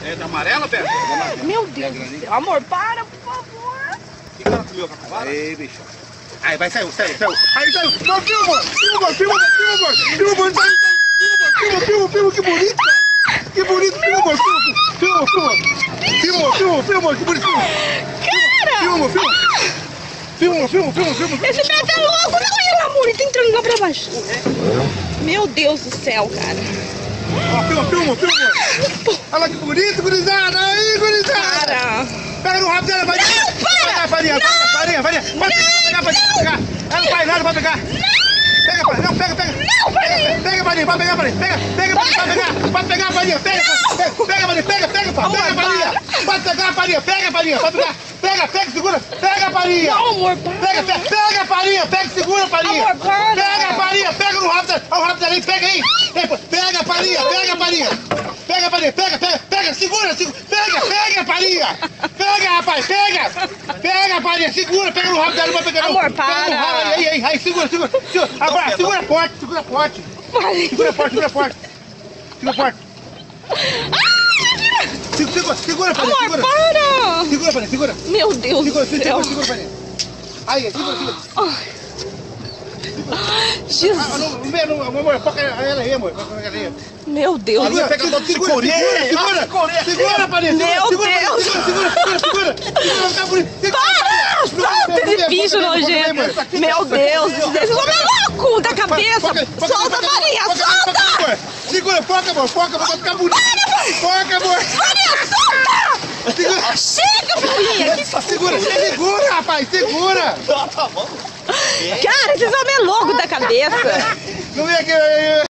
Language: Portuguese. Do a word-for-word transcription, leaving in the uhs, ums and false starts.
É da amarela, Beto? Meu Deus do céu. Amor, para, por favor. O que ela comeu com a cavalo? Aí, bicho. Aí, vai, saiu, saiu, saiu. Aí, saiu. Não, filma, filma, filma, filma, filma, filma, filma, filma, filma, que bonito, cara. Que bonito, filma, filma, filma, filma, filma, filma, que bonito, Cara! filma, filma, filma, filma, filma, filma. Esse Beto é louco, não é, amor? Ele tá entrando lá pra baixo. Meu Deus do céu, cara. Ó, filma, filma, filma. Olha lá que bonito, gurizada. Aí, gurizada. Cara. Pega no rabo dela, vai. Não, para! Farinha, farinha, farinha. Pode pegar, pode pegar. Ela não faz nada, pode pegar. Pega, pai, não, pega, pega. Não, Farinha. Pega, Farinha, pode pegar, Farinha. Pega, pega, pode pegar. Pode pegar, Farinha. Pega, pega, Farinha. Pega, pega, pai. Pega, Farinha. Pode pegar, Farinha. Pega, Farinha. Pode pegar. Pega, pega, segura. Pega, Farinha. Não, amor, para. Pega, pega, pega, Farinha. Pega, segura, Farinha. Amor, para. Pega, Farinha. Pega no rabo dela. Olha o rabo dela aí, pega aí. Pega, Farinha. Pega, Farinha. Pega, Farinha. Pega, pega, pega. Segura, segura. Pega, pega, Farinha. Pega, rapaz, pega. Pega, Farinha. Segura, pega no rabo dela. Não vai pegar, não. Amor, Pega no para. rabo. Aí, aí, aí. Segura, segura. segura. Agora, segura forte, segura forte. Segura forte, segura forte. Segura forte. Segura, segura, Farinha. Amor, Segura. para. Segura, Farinha, segura. Meu Deus Segura, do céu. segura, segura, Farinha. Aí, segura, segura. Jesus. Ah, não, não vem, não, amor, foca ela aí, amor. Foca ela aí. Meu Deus. Segura, segura, segura, segura, segura, Farinha. Meu Segura, Deus. segura, segura, segura, segura. Segura, tá bonito. Para! Solta esse bicho nojento. Meu Deus. Esse homem é louco da cabeça. Solta, Maria, solta. Segura, foca, amor, foca, vai ficar bonito. Foca, amor. Maria, solta. Segura. Chega, Maria. Segura, segura, rapaz, segura. Tá bom. Cara, esse homem é louco da cabeça. Não vem aqui.